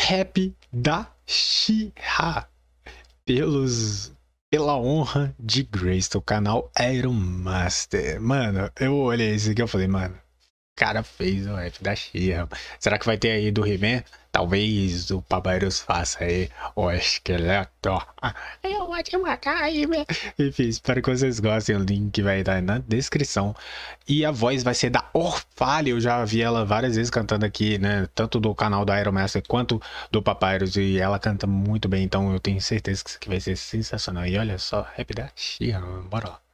rap da She-Ra pela honra de Grace, do canal Iron Master. Mano, eu olhei isso aqui e eu falei, mano, o cara fez o rap da She-Ra. Será que vai ter aí do He-Man? Talvez o Papyrus faça aí o esqueleto. Eu vou te matar aí, né? Enfim, espero que vocês gostem. O link vai estar na descrição. E a voz vai ser da Orphalha. Eu já vi ela várias vezes cantando aqui, né? Tanto do canal da Iron Master quanto do Papyrus. E ela canta muito bem. Então eu tenho certeza que isso aqui vai ser sensacional. E olha só, rap da She-Ra. Bora lá.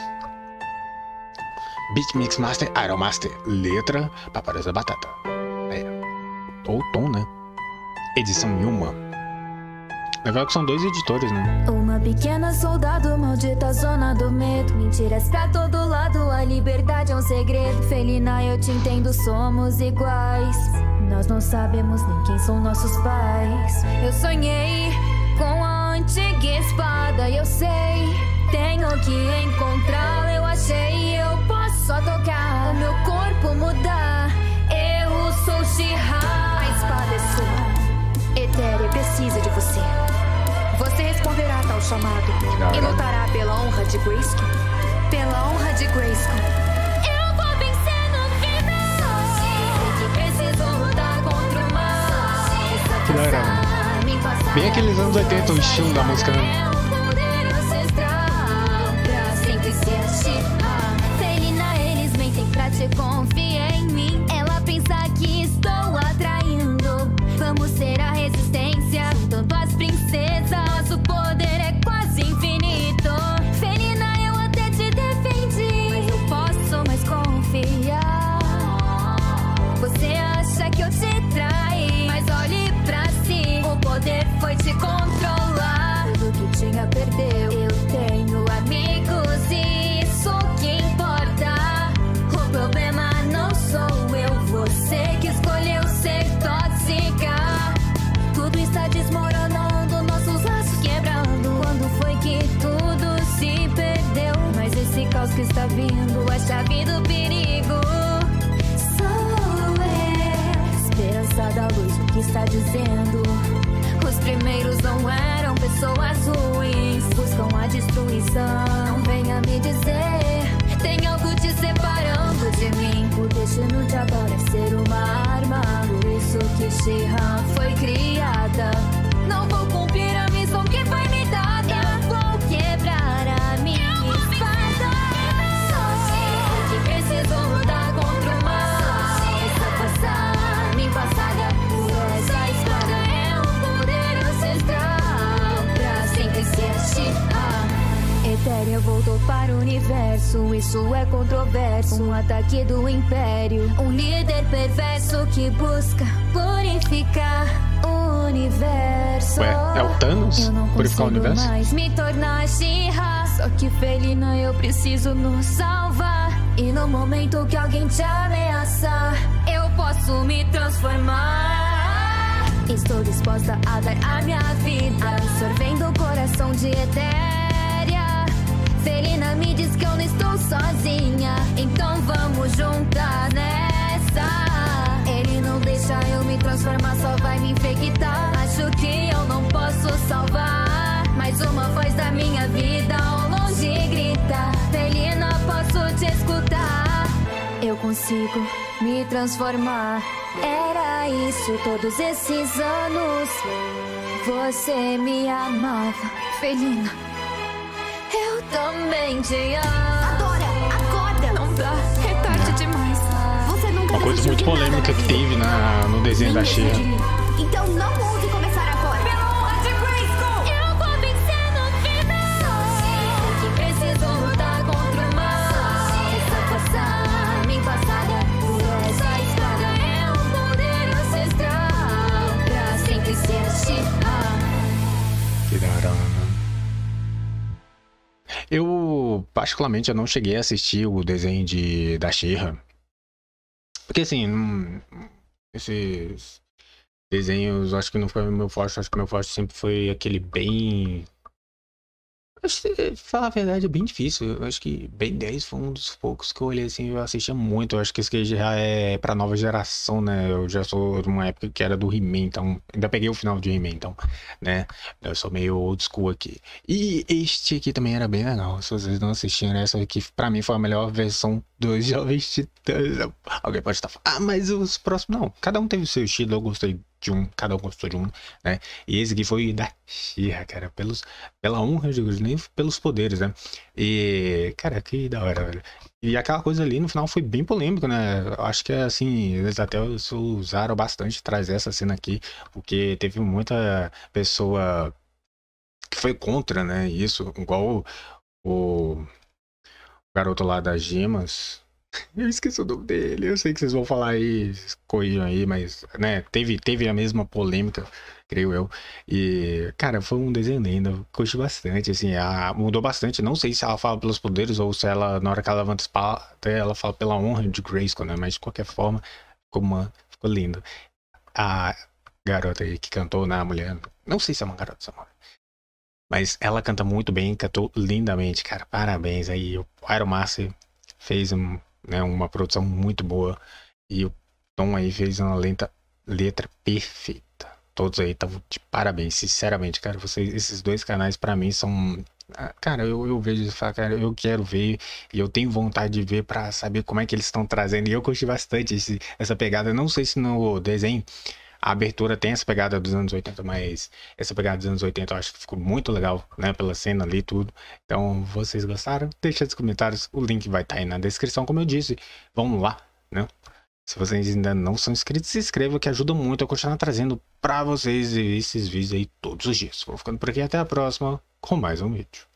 Beat Mix Master, Iron Master. Letra, Papyrus da Batata. Aí, ou tom, né? Edição Yuma. Legal que são dois editores, né? Uma pequena soldado, maldita zona do medo. Mentiras pra todo lado, a liberdade é um segredo. Felina, eu te entendo, somos iguais. Nós não sabemos nem quem são nossos pais. Eu sonhei com a antiga espada, eu sei. Tenho que encontrá-la, eu achei. Eu posso só tocar, o meu corpo mudar. Eu sou She-Ra. A espada é sua. Etérea precisa de você. Você responderá a tal chamado e lutará pela honra de Grayskull. Pela honra de Grayskull. Eu vou vencer no final. Sei que preciso lutar contra o mal. Que legal. Bem aqueles anos 80, o estilo da música, né? É um poder ancestral pra sempre ser She-Ra. Felina, eles mentem pra te confiar em mim. Ela pensa que estou atraindo. Vamos ser a resistência, juntando as princesas. Nosso poder é quase infinito. Felina, eu até te defendi, mas eu posso mais confiar. Você acha que eu te traí, mas olhe pra si. O poder foi te controlar. Tudo que tinha perdeu. Eu tenho amigos e isso que importa. O problema não sou eu, você que escolheu ser tóxica. Tudo está desmoronando, nossos laços quebrando. Quando foi que tudo se perdeu? Mas esse caos que está vindo, a chave do perigo sou eu. Esperança da luz, o que está dizendo? Os primeiros não eram pessoas ruins, buscam a destruição. Não venha me dizer, tem algo te separando de mim. O destino de agora é ser uma arma. Por isso que She-Ra foi criada. Não vou cumprir a missão que foi me dada. Eu vou quebrar a minha espada. Sei que preciso lutar contra o mal. Essa força me passada por essa espada. É um poder ancestral pra sempre ser She-Ra. Etérea voltou para o universo, isso é controverso. Um ataque do Império, um líder perverso que busca purificar o universo. Ué, é o Thanos? Eu não Purificar o consigo universo? mais me tornar She-Ra. Só que Felina, eu preciso nos salvar. E no momento que alguém te ameaçar, eu posso me transformar. Estou disposta a dar a minha vida, absorvendo o coração de Etérea. Felina me diz que eu não estou sozinha, então vamos juntar nessa. Ele não deixa eu me transformar, só vai me infectar. Acho que eu não posso salvar, mas uma voz da minha vida ao longe grita: Felina, posso te escutar. Eu consigo me transformar. Era isso todos esses anos. Você me amava, Felina. Eu também te amo. Adora, acorda! Não dá, é tarde demais. Você nunca Uma coisa desistiu muito de nada polêmica na que vida. teve no desenho da Nem She-Ra. de mim. Então não ouse começar agora. Pela honra de Grayskull, eu vou vencer no final. Sei que preciso lutar contra o mal. Essa força me passada por essa espada. É um poder ancestral pra sempre ser She-Ra. Que da hora, né? Eu, particularmente, eu não cheguei a assistir o desenho da She-Ra. Porque, assim, esses desenhos, acho que não foi o meu forte. Acho que o meu forte sempre foi aquele bem Acho que, falar a verdade, é bem difícil. Eu acho que Ben 10 foi um dos poucos que eu olhei assim, eu assistia muito. Eu acho que esse aqui já é pra nova geração, né? Eu já sou de uma época que era do He-Man, então ainda peguei o final de He-Man, então, né? Eu sou meio old school aqui. E este aqui também era bem legal. Se vocês não assistiram, essa aqui pra mim foi a melhor versão dos Jovens Titãs. Alguém pode estar falando, ah, mas os próximos não. Cada um teve o seu estilo, eu gostei de um, cada um gostou de um, né? E esse aqui foi da She-Ra, cara, pela honra, eu digo, nem pelos poderes, né? E, cara, que da hora, velho. E aquela coisa ali no final foi bem polêmico, né? Eu acho que assim, eles até usaram bastante trazer essa cena aqui, porque teve muita pessoa que foi contra, né? Isso, igual o garoto lá das gemas. Eu esqueci o nome dele, eu sei que vocês vão falar aí, corrijam aí, mas, né, teve a mesma polêmica, creio eu. E, cara, foi um desenho lindo, eu curti bastante, assim, mudou bastante. Não sei se ela fala pelos poderes ou se ela, na hora que ela levanta a espada, ela fala pela honra de Grayskull, né? Mas de qualquer forma, ficou lindo. A garota aí que cantou, né, a mulher, não sei se é uma garota, essa mulher. Mas ela canta muito bem, cantou lindamente, cara. Parabéns aí. O Iron Master fez né, uma produção muito boa. E o Tom aí fez uma letra perfeita. Todos aí estavam de parabéns, sinceramente, cara. Esses dois canais pra mim são. Cara, eu vejo e falo, cara, eu quero ver e eu tenho vontade de ver pra saber como é que eles estão trazendo. E eu curti bastante essa pegada. Não sei se no desenho a abertura tem essa pegada dos anos 80, mas essa pegada dos anos 80 eu acho que ficou muito legal, né? Pela cena ali e tudo. Então, vocês gostaram? Deixa nos comentários. O link vai estar aí na descrição, como eu disse. Vamos lá, né? Se vocês ainda não são inscritos, se inscrevam, que ajuda muito a continuar trazendo pra vocês esses vídeos aí todos os dias. Vou ficando por aqui, até a próxima com mais um vídeo.